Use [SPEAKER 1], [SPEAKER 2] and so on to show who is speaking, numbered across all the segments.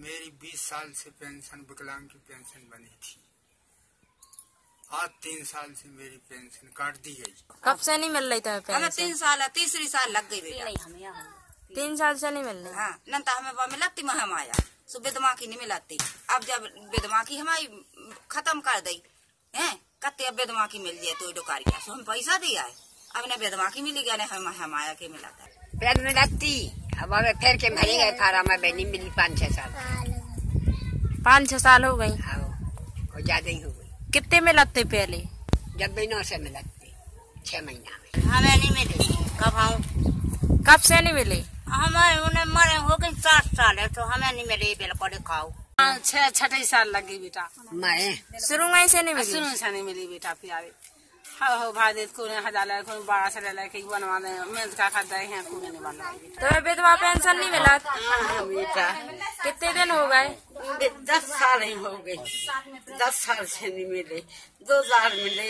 [SPEAKER 1] मेरी 20 साल से पेंशन विकलांग की पेंशन बनी थी। आज 3 साल से मेरी पेंशन काट दी गई।
[SPEAKER 2] कब से नहीं मिल रही था पेंशन?
[SPEAKER 3] हमें 3 साल, तीसरी साल लग गई बेटा।
[SPEAKER 2] 3 साल से नहीं मिल रही।
[SPEAKER 3] हाँ, नंता हमें मिलती महम आया, सो बेदमाकी नहीं मिलती। अब जब बेदमाकी हमारी खत्म कर दी है, कत्ते अब बेदमाकी मिल जाए तो डोकारिया सो हम पैसा दिया है। अब ने बेदमाकी मिली गया, हम आया के मिला था
[SPEAKER 4] पेड़ में लगती। अब हमें फिर के भरी गए फार्म में नहीं मिली 5-6 साल।
[SPEAKER 2] 5-6 साल हो गई
[SPEAKER 4] और ज्यादा ही हो गई।
[SPEAKER 2] कितने में लगते पहले?
[SPEAKER 4] जब महीनों से मिलते 6 महीना में।
[SPEAKER 5] हमें नहीं मिले। कब आऊँ?
[SPEAKER 2] कब से नहीं मिले?
[SPEAKER 5] हमारे उन्हें मरे हो गए 7 साल है तो हमें नहीं मिले। बिल्कुल खाओ
[SPEAKER 6] 6 साल लगी बेटा।
[SPEAKER 4] मैं
[SPEAKER 2] शुरू से नहीं मिली।
[SPEAKER 6] शुरू से नहीं मिली बेटा। प्यारे हो भाई को 1000 को 12 से लेके बनवा दे मेहनत का खाता है को नहीं बना।
[SPEAKER 2] तो विधवा पेंशन नहीं मिला?
[SPEAKER 6] बेटा
[SPEAKER 2] कितने दिन हो गए?
[SPEAKER 6] 10 साल ही हो गए। 10 साल से नहीं मिले। 2000 मिले,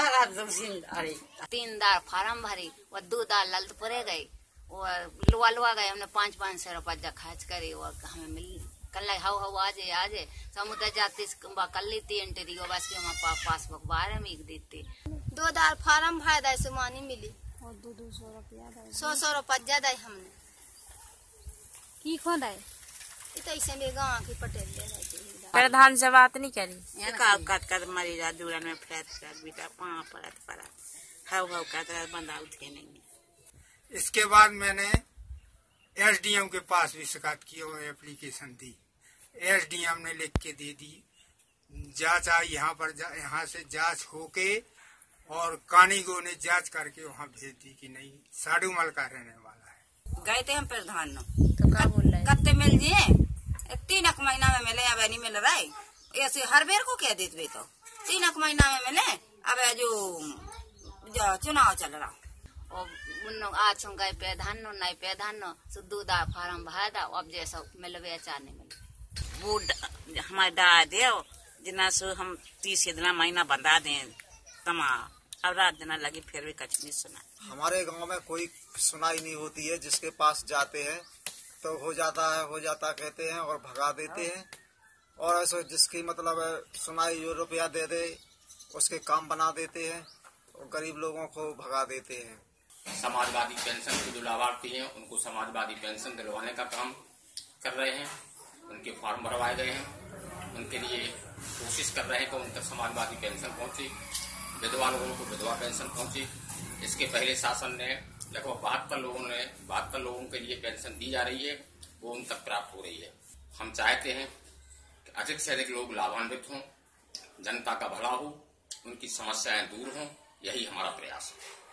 [SPEAKER 5] 3 दार फार्म भरी और 2 दार ललतपुरे गए और लुआ गए। हमने 500 रुपया खर्च करे और हमें मिल कल हाउ आजे समुद्र जाती कल लेती एंट्री को बस के हमारे पासबुक 12 में देते।
[SPEAKER 7] 2 दार फार्म भर सुमानी मिली और 200 रुपया 100 रुपया दे हमने
[SPEAKER 2] की खो दे
[SPEAKER 7] तो ऐसे में गाँव की पटेल
[SPEAKER 2] प्रधान से बात नहीं करी।
[SPEAKER 6] कट मरी जा दूरन में फ्लैट बेटा पाँव पड़ा हाउ का बंदा उठे नहीं।
[SPEAKER 1] इसके बाद मैंने एसडीएम के पास भी शिकायत की और एप्लीकेशन दी। एसडीएम ने लिख के दे दी। जांच आई यहाँ से जांच होके और कानीगो ने जांच करके वहाँ भेज दी कि नहीं साडूमल का रहने वाला है।
[SPEAKER 3] गए थे हम प्रधान
[SPEAKER 2] तो क्या बोल रहे?
[SPEAKER 3] कत्ते मिल जिए 3 महीना में मिले। अब नहीं मिल रहा है ऐसे हर बेर को कह देते तो 3 महीना में मिले। अब जो चुनाव चल रहा
[SPEAKER 5] और आज गए प्रधान नहीं प्रधान सुधू दा फार्म भर दा अब जैसा मिलवे चार नहीं मिले।
[SPEAKER 6] वो हमारे डा दे जिना सो हम 30 दिन महीना बंधा दें तमा अब रात दिन लगी फिर भी कुछ नहीं सुना।
[SPEAKER 8] हमारे गांव में कोई सुनाई नहीं होती है। जिसके पास जाते हैं तो हो जाता कहते हैं और भगा देते हैं। और ऐसे जिसकी मतलब सुनाई जो रुपया दे दे उसके काम बना देते हैं और गरीब लोगों को भगा देते हैं।
[SPEAKER 9] समाजवादी पेंशन के जो लाभार्थी हैं उनको समाजवादी पेंशन दिलवाने का काम कर रहे हैं। उनके फॉर्म भरवाए गए हैं। उनके लिए कोशिश कर रहे हैं कि उन तक समाजवादी पेंशन पहुंचे, विधवा लोगों को विधवा पेंशन पहुंचे। इसके पहले शासन ने लगभग 72 लोगों के लिए पेंशन दी जा रही है, वो उन तक प्राप्त हो रही है। हम चाहते हैं कि अधिक से अधिक लोग लाभान्वित हों, जनता का भला हो, उनकी समस्याएं दूर हों, यही हमारा प्रयास है।